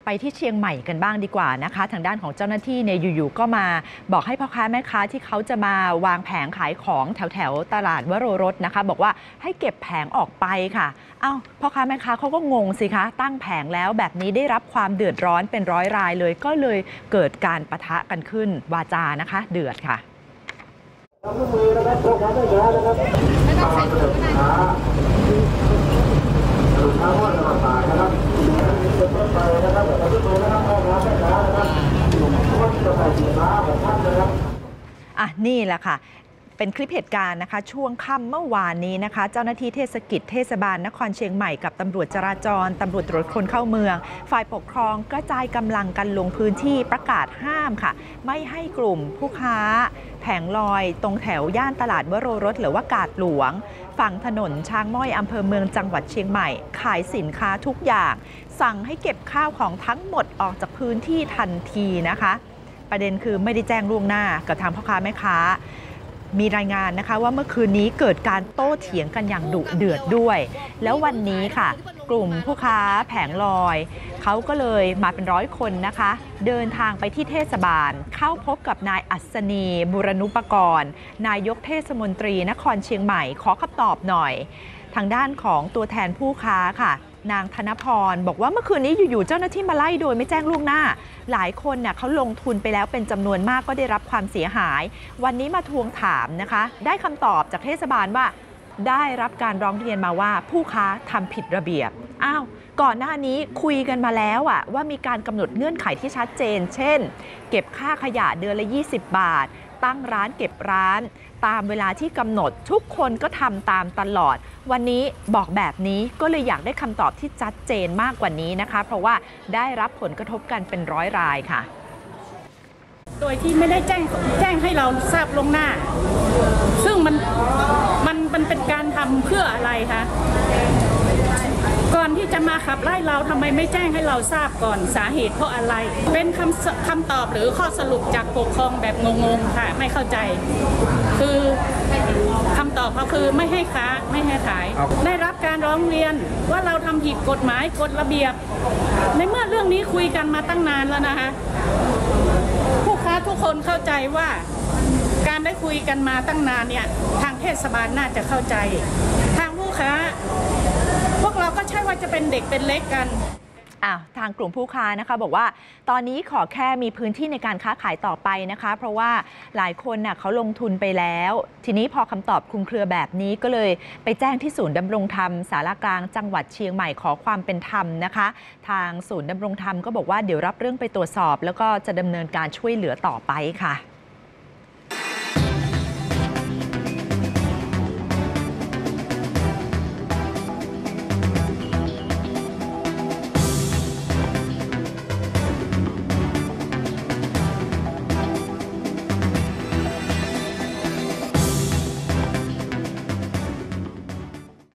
ไปที่เชียงใหม่กันบ้างดีกว่านะคะทางด้านของเจ้าหน้าที่เนี่ยอยู่ๆก็มาบอกให้พ่อค้าแม่ค้าที่เขาจะมาวางแผงขายของแถวตลาดวโรรสนะคะบอกว่าให้เก็บแผงออกไปค่ะพ่อค้าแม่ค้าเขาก็งงสิคะตั้งแผงแล้วแบบนี้ได้รับความเดือดร้อนเป็นร้อยรายเลยก็เลยเกิดการปะทะกันขึ้นวาจานะคะเดือดค่ะนี่แหละค่ะเป็นคลิปเหตุการณ์นะคะช่วงค่ำเมื่อวานนี้นะคะเจ้าหน้าที่เทศกิจเทศบาลนครเชียงใหม่กับตำรวจจราจรตำรวจตรวจคนเข้าเมืองฝ่ายปกครองกระจายกำลังกันลงพื้นที่ประกาศห้ามค่ะไม่ให้กลุ่มผู้ค้าแผงลอยตรงแถวย่านตลาดวโรรสหรือว่ากาดหลวงฝั่งถนนช้างม้อยอำเภอเมืองจังหวัดเชียงใหม่ขายสินค้าทุกอย่างสั่งให้เก็บข้าวของทั้งหมดออกจากพื้นที่ทันทีนะคะประเด็นคือไม่ได้แจ้งล่วงหน้ากับทางพ่อค้าแม่ค้ามีรายงานนะคะว่าเมื่อคืนนี้เกิดการโต้เถียงกันอย่างดุเดือดด้วยแล้ววันนี้ค่ะกลุ่มผู้ค้าแผงลอยเขาก็เลยมาเป็น100 คนนะคะเดินทางไปที่เทศบาลเข้าพบกับนายอัศนีบุรณุปกรณ์นายกเทศมนตรีนครเชียงใหม่ขอคำตอบหน่อยทางด้านของตัวแทนผู้ค้าค่ะนางธนพรบอกว่าเมื่อคืนนี้อยู่ๆเจ้าหน้าที่มาไล่โดยไม่แจ้งล่วงหน้าหลายคนเนี่ยเขาลงทุนไปแล้วเป็นจำนวนมากก็ได้รับความเสียหายวันนี้มาทวงถามนะคะได้คำตอบจากเทศบาลว่าได้รับการร้องเรียนมาว่าผู้ค้าทำผิดระเบียบก่อนหน้านี้คุยกันมาแล้วว่ามีการกำหนดเงื่อนไขที่ชัดเจนเช่นเก็บค่าขยะเดือนละ20 บาทตั้งร้านเก็บร้านตามเวลาที่กำหนดทุกคนก็ทำตามตลอดวันนี้บอกแบบนี้ก็เลยอยากได้คำตอบที่ชัดเจนมากกว่านี้นะคะเพราะว่าได้รับผลกระทบกันเป็น100 รายค่ะโดยที่ไม่ได้แจ้งให้เราทราบล่วงหน้าซึ่งมันเป็นการทำเพื่ออะไรคะก่อนที่จะมาขับไล่เราทำไมไม่แจ้งให้เราทราบก่อนสาเหตุเพราะอะไรเป็นคำตอบหรือข้อสรุปจากปกครองแบบงงๆค่ะไม่เข้าใจคือคำตอบเขาคือไม่ให้ค้าไม่ให้ขายได้รับการร้องเรียนว่าเราทำผิดกฎหมายกฎระเบียบในเมื่อเรื่องนี้คุยกันมาตั้งนานแล้วนะคะผู้ค้าทุกคนเข้าใจว่าการได้คุยกันมาตั้งนานเนี่ยทางเทศบาลน่าจะเข้าใจทางผู้ค้าพวกเราก็ใช่ว่าจะเป็นเด็กเป็นเล็กกันทางกลุ่มผู้ค้านะคะบอกว่าตอนนี้ขอแค่มีพื้นที่ในการค้าขายต่อไปนะคะเพราะว่าหลายคนเขาลงทุนไปแล้วทีนี้พอคำตอบคลุมเครือแบบนี้ก็เลยไปแจ้งที่ศูนย์ดำรงธรรมสารกลางจังหวัดเชียงใหม่ขอความเป็นธรรมนะคะทางศูนย์ดำรงธรรมก็บอกว่าเดี๋ยวรับเรื่องไปตรวจสอบแล้วก็จะดำเนินการช่วยเหลือต่อไปค่ะ